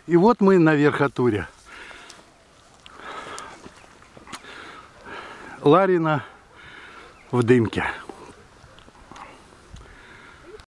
И вот мы на верхотуре. Ларина в дымке.